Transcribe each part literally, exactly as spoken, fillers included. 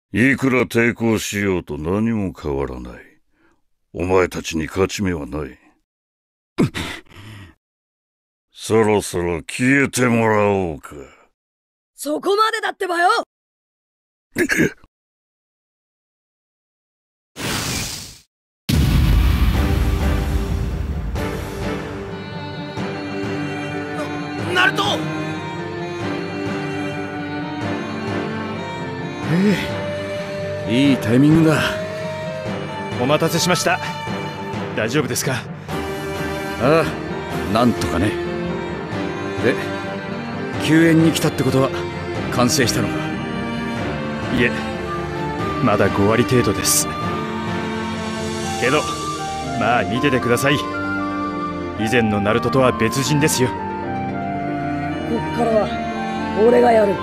いくら抵抗しようと何も変わらない。お前たちに勝ち目はない。そろそろ消えてもらおうか。 そこまでだってばよ。 ナルト！ ええ、いいタイミングだ。 お待たせしました。大丈夫ですか？ ああ、なんとかね。で、救援に来たってことは完成したのか？ いえ、まだご割程度です。けどまあ見ててください。以前のナルトとは別人ですよ。 こっからは俺がやる。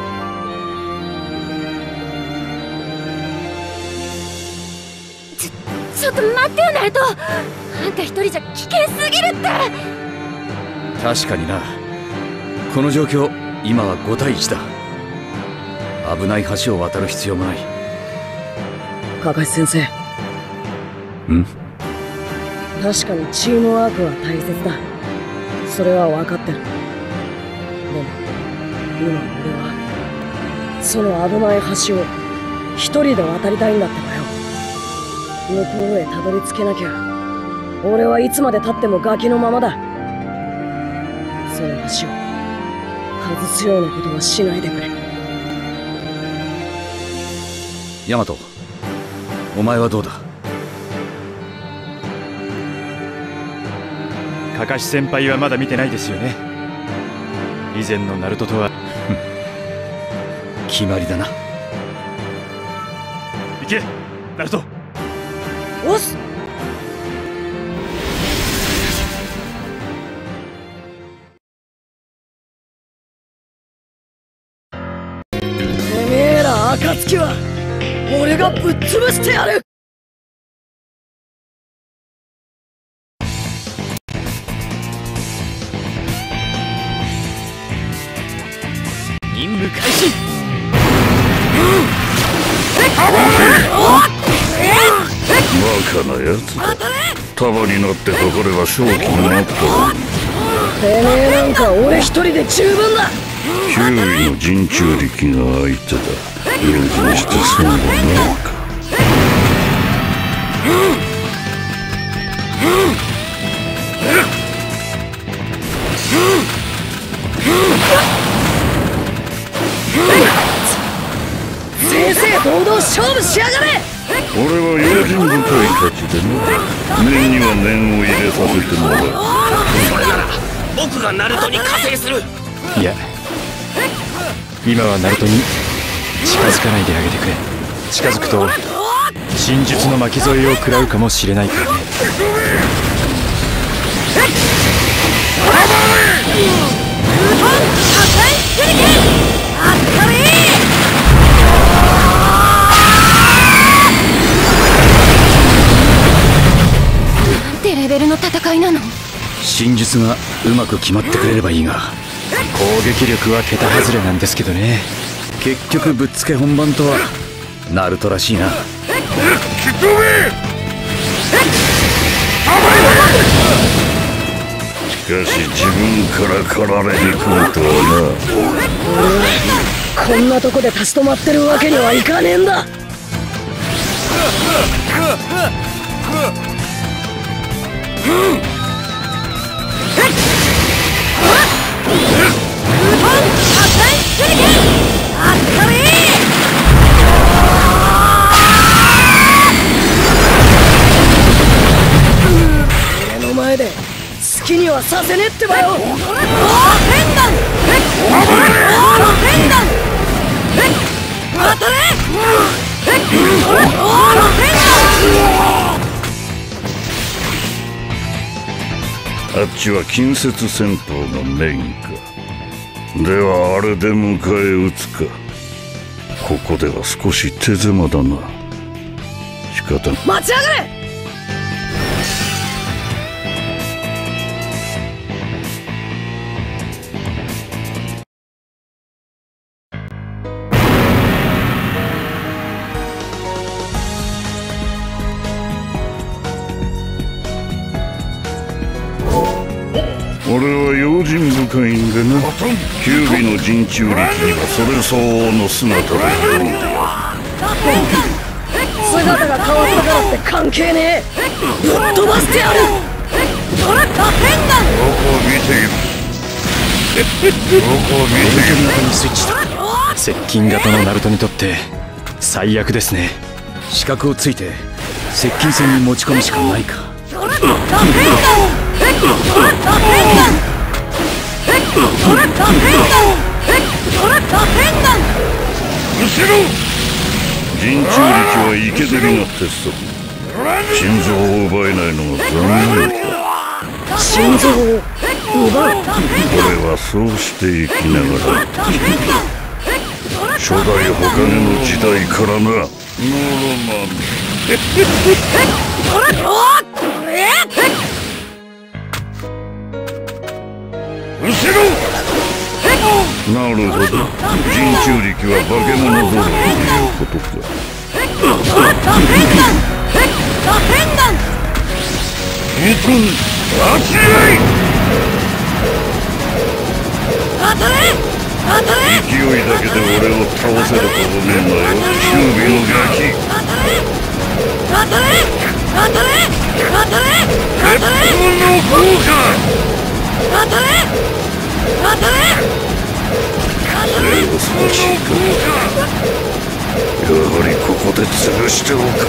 ちょ、ちょっと待ってよナルト。あんた一人じゃ危険すぎるって。 確かにな。この状況、今はごたいいちだ。危ない橋を渡る必要もない。 カカシ先生。 ん？ 確かにチームワークは大切だ。それは分かってる。でも今俺はその危ない橋を一人で渡りたいんだってばよ。向こうへたどり着けなきゃ俺はいつまでたってもガキのままだ。その橋を外すようなことはしないでくれ。 ヤマト、お前はどうだ？ カカシ先輩はまだ見てないですよね。以前のナルトとは決まりだな。 行けナルト。 おっす。てめえら暁は俺がぶっ潰してやる。 任務開始。 バカなやつだ。束になってかかれば勝機になった。 てめえなんか俺一人で十分だ。 きゅういの人中力が相手だ。用心して損はないか。 正々堂々勝負しやがれ。 俺は用心深いたちでな。念には念を入れさせてもらう。 それなら僕がナルトに加勢する。 いや、今はナルトに近づかないであげてくれ。近づくと真術の巻き添えを食らうかもしれないからね。 なんてレベルの戦いなの。 真術がうまく決まってくれればいいが、 攻撃力は桁外れなんですけどね。 結局ぶっつけ本番とはナルトらしいな。 しかし自分から駆られに来るとはな。こんなとこで立ち止まってるわけにはいかねえんだ。目の前で好きにはさせねえってばよ。 あっちは近接戦闘がメインか。ではあれで迎え撃つか。ここでは少し手狭だな。仕方ない。 待ち上がれ。 俺は用心深いんでな。九尾の陣中力にはそれ相応の姿で挑んでやる。 姿が変わったからって関係ねえ。ぶっ飛ばしてやる。 どこを見ている。どこを見ている。 型にスイッチだ。接近型のナルトにとって最悪ですね。 資格をついて接近戦に持ち込むしかないか。 後ろ陣中力は生け捕りの鉄則。心臓を奪えないのが残念だ。 心臓を奪う。 俺はそうして生きながら初代火影の時代からな。ノロマン後ろ。なるほど、陣中力は化け物揃いということか。えとん立ち合い。勢いだけで俺を倒せるとごめんなよ、九尾のガキ。鉄砲の効果。それを少しか。やはりここで潰しておく。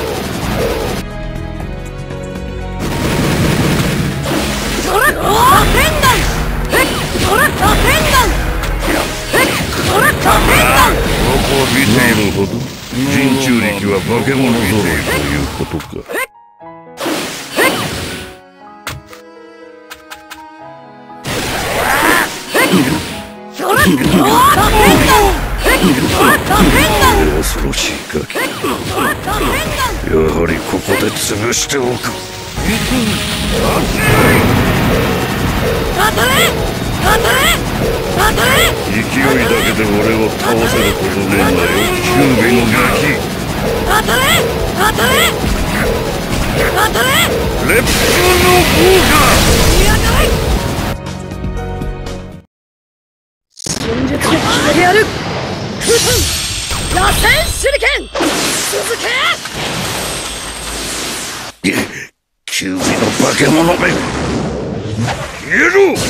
なるほど、陣中力は化け物揃いということか。恐ろしいガキ。やはりここで潰しておく。勢いだけで俺を倒せるとごめんなよ、九尾のガキ。烈風の効果。 真術で決めてやる。空遁螺旋手裏剣続け。 九尾の化け物め、消えろ。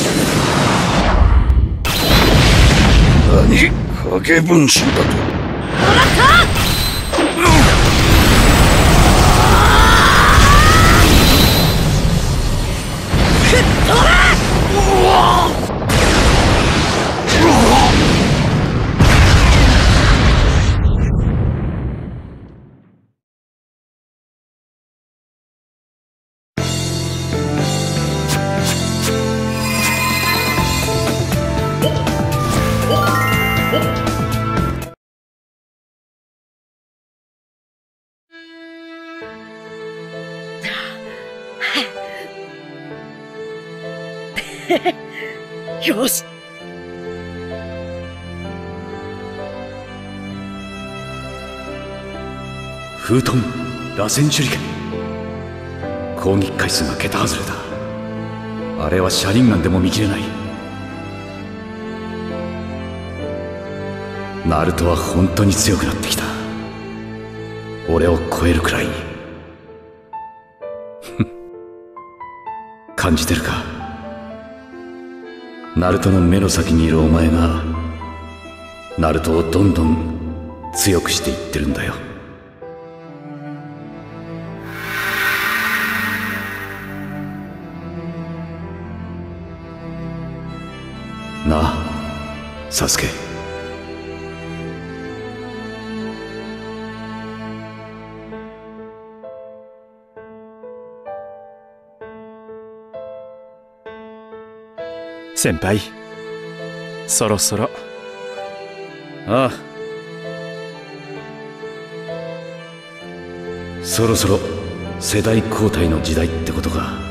何、影分身だと。 もらった。吹っ飛べ。よし。 風遁螺旋手裏剣。攻撃回数が桁外れだ。あれは車輪ガンでも見切れない。ナルトは本当に強くなってきた。俺を超えるくらいに。感じてるか。ナルトの目の先にいるお前がナルトをどんどん強くしていってるんだよ。なあ、サスケ。 先輩、そろそろ。 ああ、そろそろ世代交代の時代ってことか。